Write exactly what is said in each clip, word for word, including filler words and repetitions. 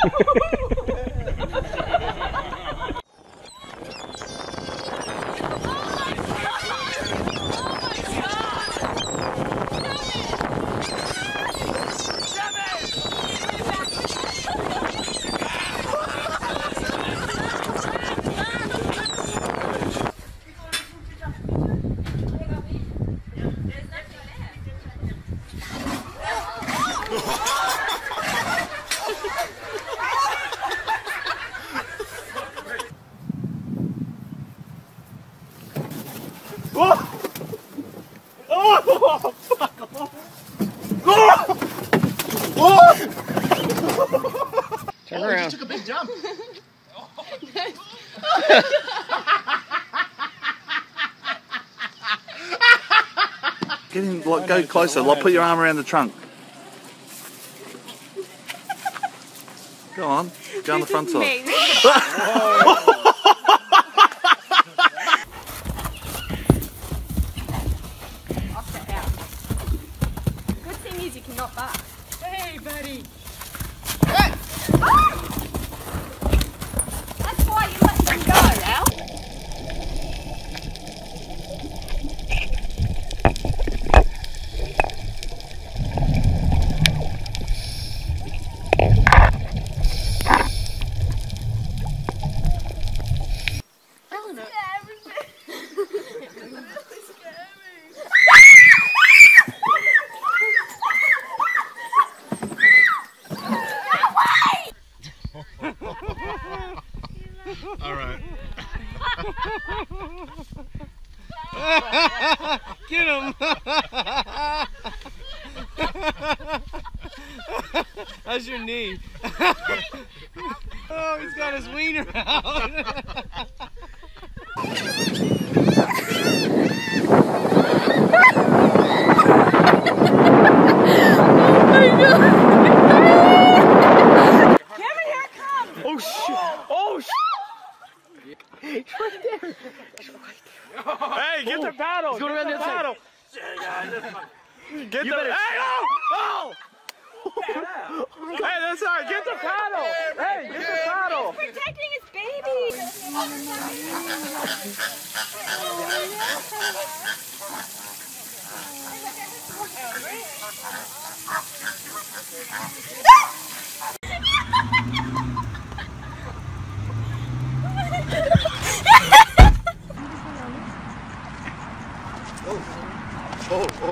Turn oh, around. You just took a big jump. Get in, like, go closer. Like, put your arm around the trunk. Go on. Go on the front side. Good thing is you can knock back. Hey, buddy. That's why you let them go, Al. All right. Get him! How's your knee? Oh, he's got his wiener out. Oh shit! Oh shit! Hey, get the paddle! Get the paddle! Get the paddle! Hey, oh! Oh! Hey, that's alright. Get the paddle! Hey, get the paddle! He's protecting his baby! Oh, oh, oh.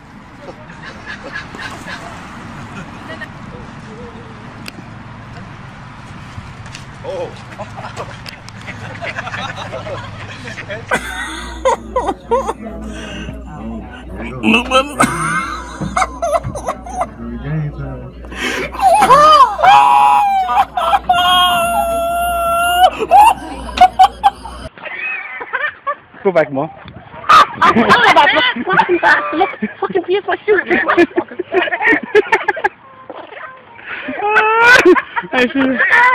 Oh. Go back, Mom. Fucking back, look, fucking pierce my shoe. I see.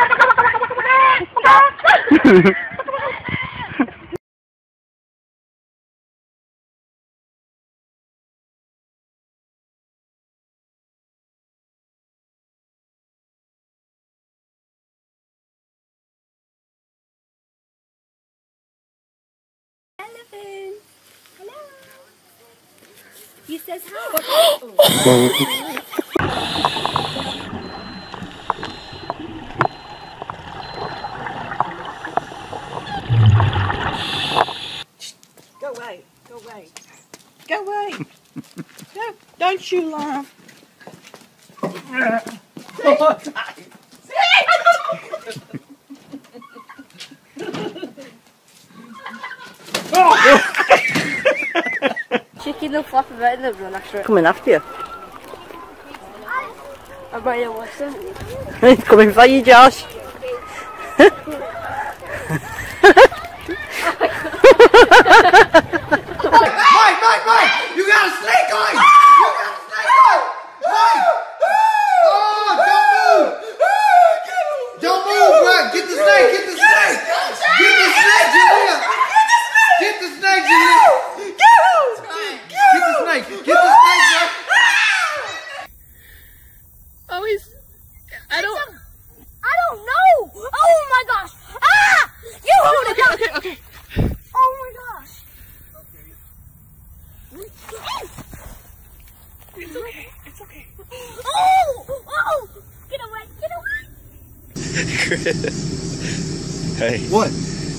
Elephant. Hello. He says hi. Go away, go away. Go away. No, don't you laugh. Chicken will flop about in the run after it. Coming after you. I might have watched them. He's coming for you, Josh. Mike, Mike, Mike! You got a snake on! You got a snake on! Mike! Oh, don't move! Don't move, bro! Get the snake! Get the snake! Get the snake, Julia! Get the snake, Julia! Get the snake! Get the snake, bro! Oh, he's... I don't... I It's okay. It's okay. Oh! Oh! Get away! Get away! Hey. What?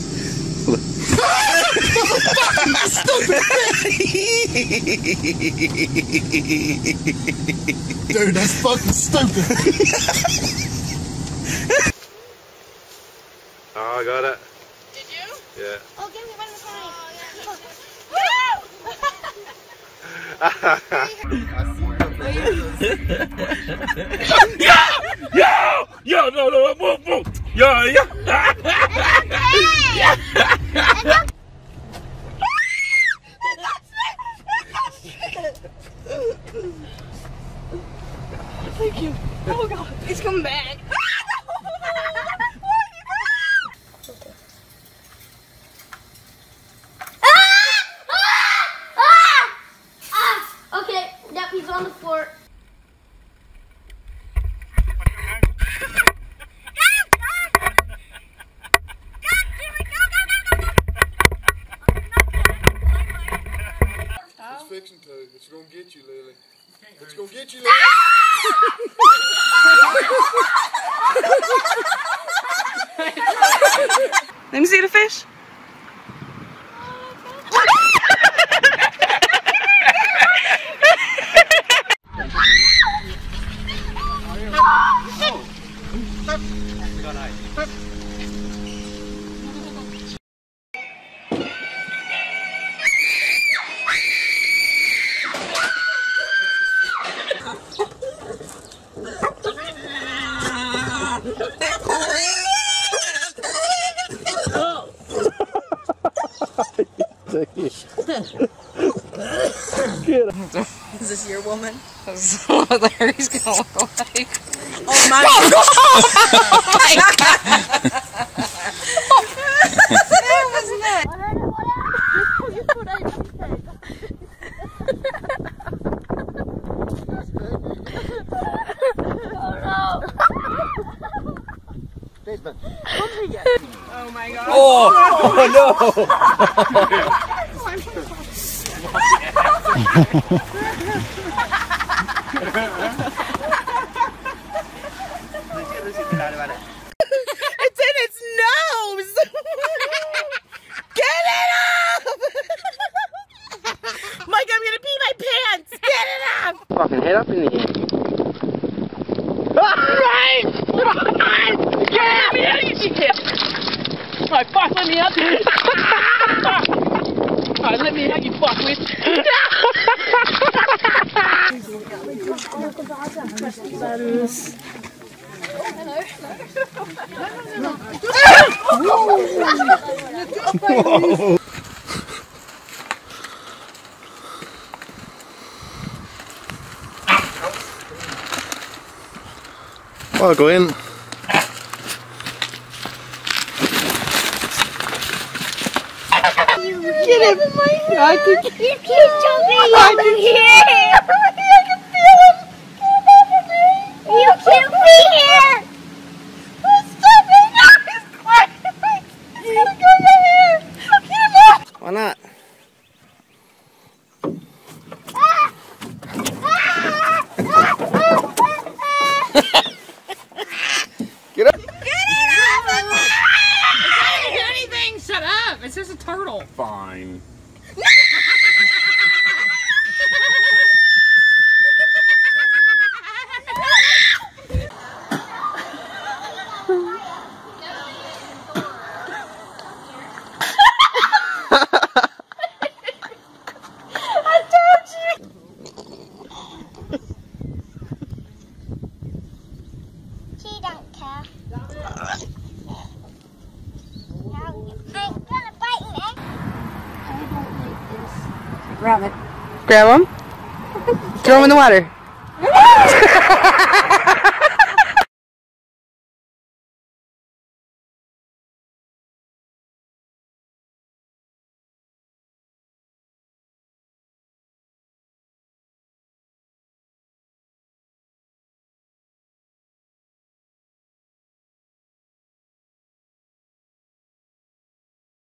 Dude, that's fucking stupid. Oh, I got it. Did you? Yeah. Oh, give me one of the signs. Yeah! Yeah! Yeah! No, no, move, move! Yeah, yeah! Thank you. Oh God, he's coming back. Okay, yep, he's on the floor. It's fixing to. It's gonna get you, Lily. It's gonna get you, Lily. Let me see the fish. Is this your woman? That's what Larry's gonna look like. Oh my God! Oh my God! That was nuts. Oh my God! Oh, no! It's in its nose! Get it up! Mike, I'm gonna pee my pants! Get it up! Fucking head up in the air. Alright! Get me out of here, kid! Alright, fuck, let me out. Alright, let me out, you fuckwit. I'll go in. Get him! I can keep You keep jumping over here. I can feel him! Get him over me! You can't be here. Stop it! No, he's climbing! He's gonna go right here! Get him up! Why not? Get up! Anything? Shut up! It's just a turtle. Fine. She don't care. I'm gonna bite me. I don't like this. Grab it. Grab him? Throw him in the water.